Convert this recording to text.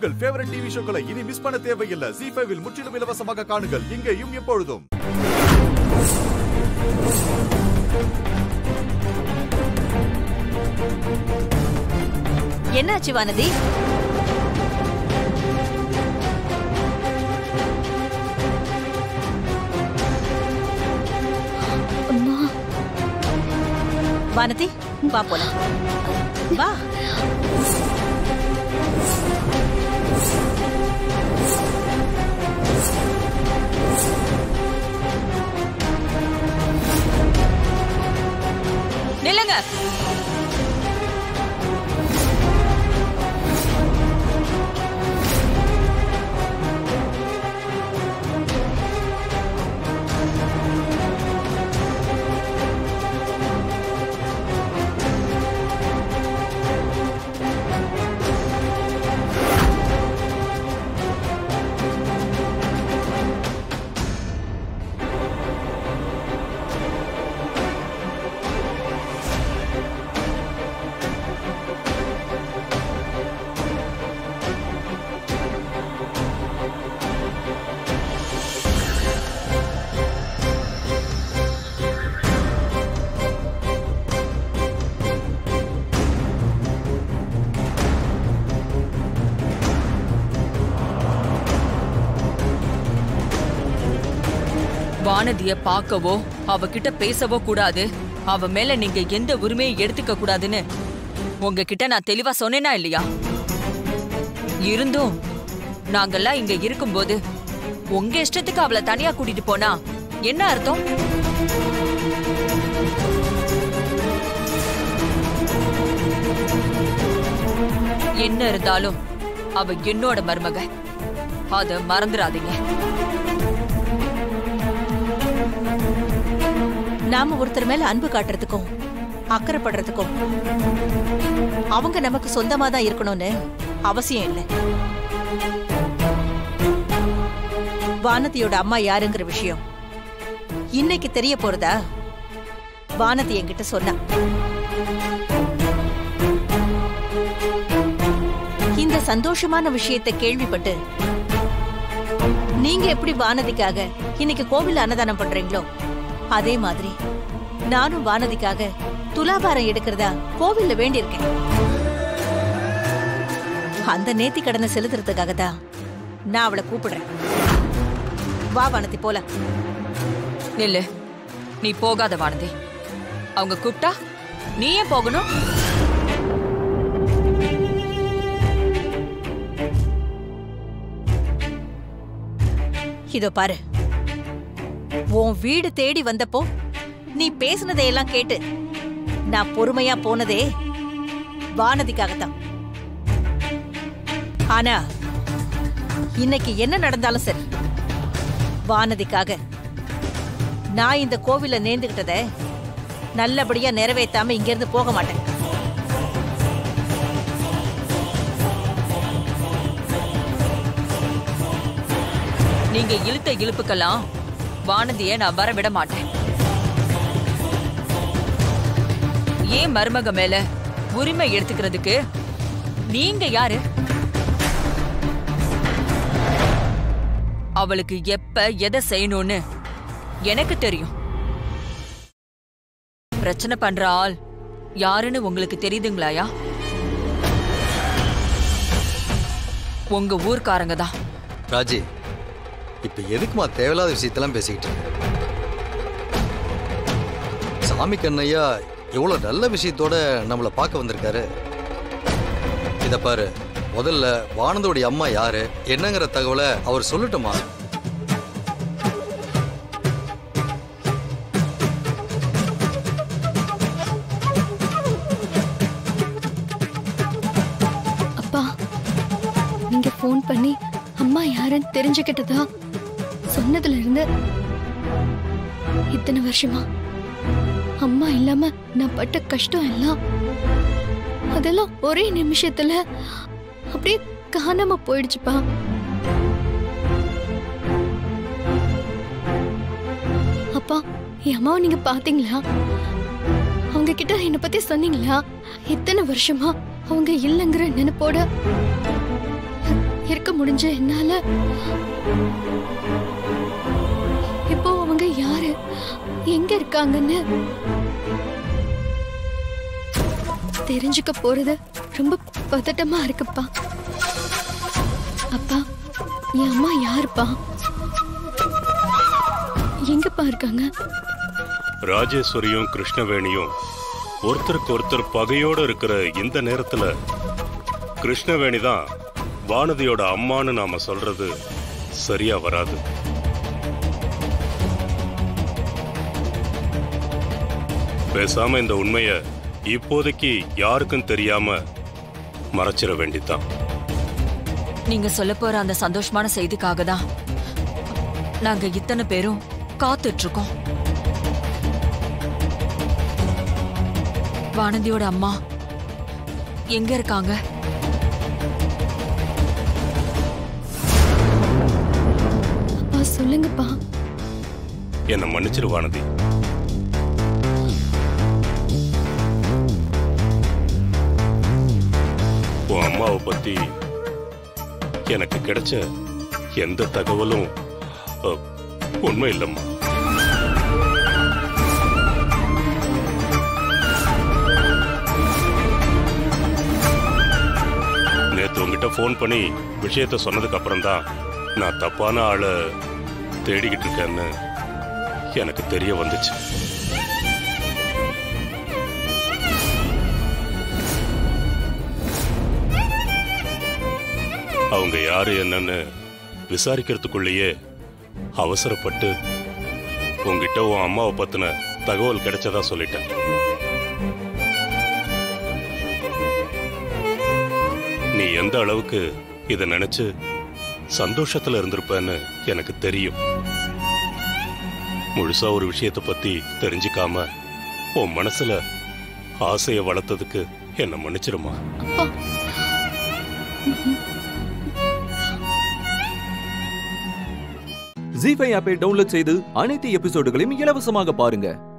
உங்கள் favourite TV ஷோக்களை இனி miss பண்ண தேவையில்லை. ZEE5 இல் முற்றிலும் இலவசமாக காணுங்கள். இங்கேயும் எப்பொழுதும். என்னாச்சு வானதி? வானதி வா போலாம். வா. நில்லுங்க. வானதிய பார்க்கவோ அவகிட்ட பேசவோ கூடாது, அவ மேல நீங்க எந்த உரிமையை எடுத்துக்க கூடாதுன்னு உங்ககிட்ட நான் தெளிவா சொன்னேனா இல்லையா? இருந்தும் நாங்கெல்லாம் இங்க இருக்கும்போது உங்க இஷ்டத்துக்கு அவளை தனியா கூட்டிட்டு போனா என்ன அர்த்தம்? என்ன இருந்தாலும் அவ என்னோட மருமக, அத மறந்துடாதீங்க. நாம ஒருத்தர் மேல அன்பு காட்டுறதுக்கும் அக்கறைப்படுறதுக்கும் அவங்க நமக்கு சொந்தமா தான் இருக்கணும்னு அவசியம் இல்லை. வானதியோட அம்மா யாருங்கிற விஷயம் இன்னைக்கு தெரிய போறதா வானதி என்கிட்ட சொன்னா. இந்த சந்தோஷமான விஷயத்தை கேள்விப்பட்டு நீங்க எப்படி வானதிக்காக இன்னைக்கு கோவில் அன்னதானம் பண்றீங்களோ அதே மாதிரி நானும் வானதிக்காக துலாபாரம் எடுக்கிறதா கோவில்ல வேண்டியிருக்கேன். அந்த நேர்த்தி கடனை செலுத்துறதுக்காக தான் நான் அவளை கூப்பிடுறேன். வா வானதி போலாம். நில்லு, நீ போகாத வானதி. அவங்க கூப்பிட்டா நீ ஏன் போகணும்? இதோ பாரு, உன் வீடு தேடி வந்தப்போ நீ பேசினதையெல்லாம் கேட்டு நான் பொறுமையா போனதே வானதிக்காகத்தான். ஆனா இன்னைக்கு என்ன நடந்தாலும் சரி, வானதிக்காக நான் இந்த கோவில நேர்ந்துகிட்டத நல்லபடியா நிறைவேற்றாம இங்கிருந்து போக மாட்டேன். நீங்க இழுத்த இழுப்புக்கெல்லாம் வானதிய நான் வர விட மாட்டேன். ஏன் மருமக மேல உரிமை எடுத்துக்கிறதுக்கு நீங்க யாரு? அவளுக்கு எப்ப எதை செய்யணும்னு எனக்கு தெரியும். பிரச்சனை பண்ற ஆள் யாருன்னு உங்களுக்கு தெரியுதுங்களாயா? உங்க ஊர்க்காரங்க தான். ராஜி, இப்ப எதுக்குமா தேவையில்லாத விஷயத்தெல்லாம் பேசிக்கிட்டு? சாமி கண்ணையா எவ்வளவு நல்ல விஷயத்தோட நம்மளை பார்க்க வந்திருக்காரு. இத பாரு, முதல்ல வானந்தோடைய அம்மா யாரு என்னங்கிற தகவலை அவர் சொல்லட்டுமா? அப்பா, நீங்க போன் பண்ணி அம்மா யாருன்னு தெரிஞ்சுக்கிட்டதா சொன்னதுல இருந்து இத்தனை வருஷமா அம்மா இல்லாம நான் பட்ட கஷ்டம் எல்லாம் அதெல்லாம் ஒரே நிமிஷத்துல அப்படியே காணாம போயிடுச்சுப்பா. அப்பா, என் அம்மாவை நீங்க பாத்தீங்களா? அவங்க கிட்ட என்ன பத்தி சொன்னீங்களா? இத்தனை வருஷமா அவங்க இல்லைங்கிற நினைப்போட இருக்க முடிஞ்ச என்னால இப்போ அவங்க யாரு, எங்க இருக்காங்கன்னு தெரிஞ்சுக்க போறது ரொம்ப பதட்டமா இருக்குப்பா. அப்பா, என் அம்மா யாருப்பா? எங்கப்பா இருக்காங்க? ராஜேஸ்வரியும் கிருஷ்ணவேணியும் ஒருத்தருக்கு ஒருத்தர் பகையோட இருக்கிற இந்த நேரத்துல கிருஷ்ணவேணி தான் வானதியோட அம்மான்னு நாம சொல்றது சரியா வராது. பேசாம இந்த உண்மைய இப்போதைக்கு யாருக்கும் தெரியாம மறைச்சிட வேண்டித்தான். நீங்க சொல்ல போற அந்த சந்தோஷமான செய்திக்காக தான் நாங்க இத்தனை பேரும் காத்துட்டு இருக்கோம். வானதியோட அம்மா எங்க இருக்காங்க? அப்பா சொல்லுங்கப்பா. என்ன மன்னிச்சிரு வானதி. உன் அம்மாவை பத்தி எனக்கு கிடைச்ச எந்த தகவலும் உண்மை இல்லம்மா. நேத்து உங்ககிட்ட போன் பண்ணி விஷயத்த சொன்னதுக்கு அப்புறம் தான் நான் தப்பான ஆளை தேடிக்கிட்டு இருக்கேன்னு எனக்கு தெரிய வந்துச்சு. அவங்க யாரு என்னன்னு விசாரிக்கிறதுக்குள்ளேயே அவசரப்பட்டு உங்ககிட்ட உன் அம்மாவை பத்தின தகவல் கிடைச்சதா சொல்லிட்டேன். நீ எந்த அளவுக்கு இத நினைச்சு சந்தோஷத்துல இருந்திருப்பேன்னு எனக்கு தெரியும். முழுசா ஒரு விஷயத்தை பத்தி தெரிஞ்சுக்காம உன் மனசுல ஆசையை வளர்த்ததுக்கு என்ன மன்னிச்சிருமா. ஜீ5 ஆப்பை டவுன்லோட் செய்து அனைத்து எபிசோடுகளையும் இலவசமாக பாருங்க.